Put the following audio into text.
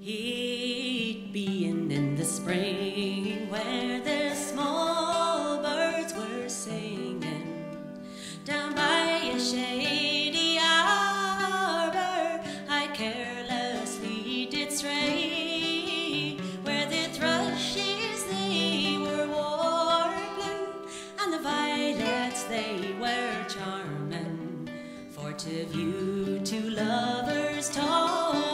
It being in the spring where the small birds were singing down by a shady arbor, I carelessly did stray where the thrushes they were warbling and the violets they were charming, for to view two lovers tall